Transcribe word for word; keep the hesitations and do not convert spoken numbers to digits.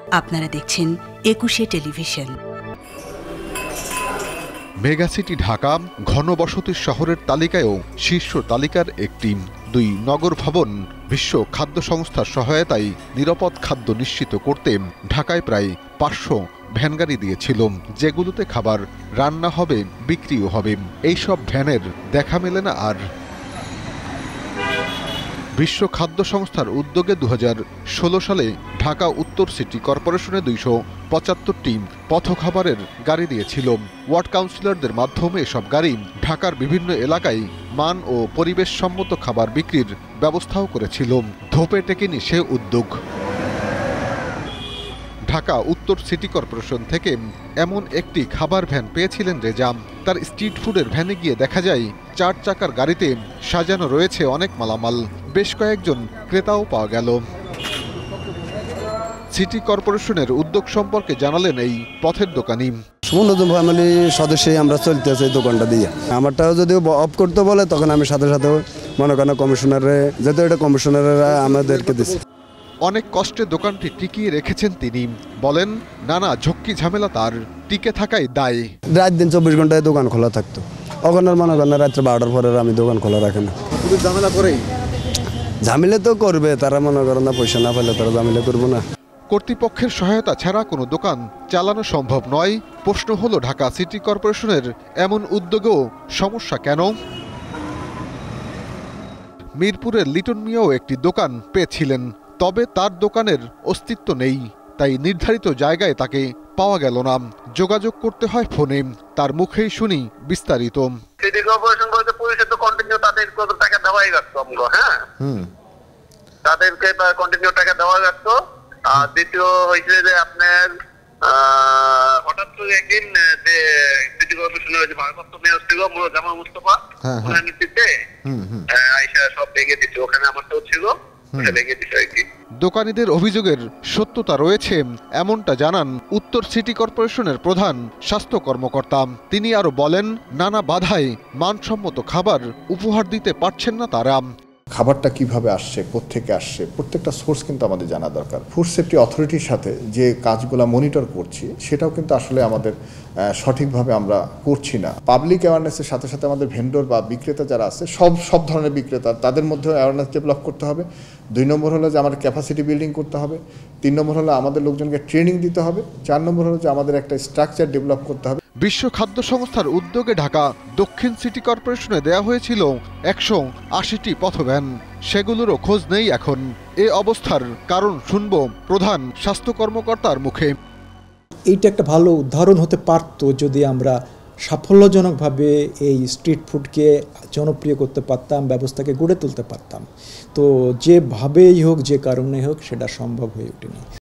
আপনারা দেখছেন একুশে টেলিভিশন। মেগাসিটি ঢাকা ঘনবসতির শহরের তালিকায়ও শীর্ষ তালিকার একটি। দুই নগর ভবন বিশ্ব খাদ্য সংস্থার সহায়তায় নিরাপদ খাদ্য নিশ্চিত করতে ঢাকায় প্রায় পাঁচশো ভ্যানগাড়ি দিয়েছিল, যেগুলোতে খাবার রান্না হবে, বিক্রিও হবে। এইসব ভ্যানের দেখা মেলে না আর। বিশ্ব খাদ্য সংস্থার উদ্যোগে দু হাজার ষোলো সালে ঢাকা উত্তর সিটি কর্পোরেশনে দুইশো পঁচাত্তরটি পথখাবারের গাড়ি দিয়েছিল। ওয়ার্ড কাউন্সিলরদের মাধ্যমে এসব গাড়ি ঢাকার বিভিন্ন এলাকায় মান ও পরিবেশসম্মত খাবার বিক্রির ব্যবস্থাও করেছিল। ধোপে টেকেনি সে উদ্যোগ। ঢাকা উত্তর সিটি কর্পোরেশন থেকে এমন একটি খাবার ভ্যান পেয়েছিলেন রেজাম। তার স্ট্রিট ফুডের ভ্যানে গিয়ে দেখা যায় চার চাকার গাড়িতে সাজানো রয়েছে অনেক মালামাল। বেশ কয়েকজন ক্রেতাও পাওয়া গেল। সিটি কর্পোরেশনের উদ্যোগ সম্পর্কে জানালেন এই পথের দোকানি। ন্যূনতম ফ্যামিলি সদস্যই আমরা চলতেছে এই দোকানটা দিয়ে। আমারটাও যদি অফ করতে বলে তখন আমি সাথে সাথে মনে করেন কমিশনারে, যেহেতু এটা কমিশনাররা আমাদেরকে দিচ্ছে। অনেক কষ্টে দোকানটি টিকিয়ে রেখেছেন তিনি। বলেন নানা ঝক্কি ঝামেলা তার টিকে থাকাই দায়। রাত দিন চব্বিশ ঘন্টায় দোকান খোলা থাকতো। ওখানে মনে করেন রাত্রে বারোটার পরে আমি দোকান খোলা রাখি না। ঝামেলা করেই ঝামেলা তো করবে, তারা মনে করেন না পয়সা না পেলে তারা ঝামেলা করবো না। কর্তৃপক্ষের সহায়তা ছাড়া কোনো দোকান চালানো সম্ভব নয়। প্রশ্ন হলো ঢাকা সিটি কর্পোরেশনের এমন উদ্যোগেও সমস্যা কেন? মিরপুরের লিটন মিয়াও একটি দোকান পেয়েছিলেন, তবে তার দোকানের অস্তিত্ব নেই। তাই নির্ধারিত জায়গায় তাকে পাওয়া গেল না। যোগাযোগ করতে হয় ফোনে। তার মুখেই শুনি বিস্তারিত। সিটি কর্পোরেশন বলতে পুলিশের তো কন্টিনিউ তাদের কত টাকা দেওয়াই লাগতো আমরা, হ্যাঁ তাদেরকে কন্টিনিউ টাকা দেওয়া লাগতো। আর দ্বিতীয় হয়েছে যে আপনার হঠাৎ করে একদিন যে সিটি কর্পোরেশনের যে ভারপ্রাপ্ত মেয়র ছিল জামাল মুস্তফা, ওনার নেতৃত্বে আইসা সব ভেঙে দিচ্ছে। ওখানে আমারটাও ছিল, ভেঙে দিচ্ছে আর কি। দোকানীদের অভিযোগের সত্যতা রয়েছে এমনটা জানান উত্তর সিটি কর্পোরেশনের প্রধান স্বাস্থ্য কর্মকর্তা। তিনি আরো বলেন নানা বাধায় মানসম্মত খাবার উপহার দিতে পারছেন না তারা। খাবারটা কিভাবে আসছে, কোত্থেকে আসছে, প্রত্যেকটা সোর্স কিন্তু আমাদের জানা দরকার। ফুড সেফটি অথরিটির সাথে যে কাজগুলো মনিটর করছি সেটাও কিন্তু আসলে আমাদের সঠিকভাবে আমরা করছি না। পাবলিক অ্যাওয়ারনেসের সাথে সাথে আমাদের ভেন্ডর বা বিক্রেতা যারা আছে সব সব ধরনের বিক্রেতা, তাদের মধ্যেও অ্যাওয়ারনেস ডেভেলপ করতে হবে। দুই নম্বর হলো যে আমাদের ক্যাপাসিটি বিল্ডিং করতে হবে। তিন নম্বর হলো আমাদের লোকজনকে ট্রেনিং দিতে হবে। চার নম্বর হলো যে আমাদের একটা স্ট্রাকচার ডেভেলপ করতে হবে। বিশ্ব খাদ্য সংস্থার উদ্যোগে ঢাকা দক্ষিণ সিটি কর্পোরেশনে দেয়া হয়েছিল একশো আশিটি পথভ্যান। সেগুলোরও খোঁজ নেই এখন। এ অবস্থার কারণ শুনব প্রধান স্বাস্থ্য কর্মকর্তার মুখে। এইটা একটা ভালো উদাহরণ হতে পারতো যদি আমরা সাফল্যজনকভাবে এই স্ট্রিট ফুডকে জনপ্রিয় করতে পারতাম, ব্যবস্থাকে গড়ে তুলতে পারতাম। তো যেভাবেই হোক, যে কারণেই হোক, সেটা সম্ভব হয়ে ওঠেনি।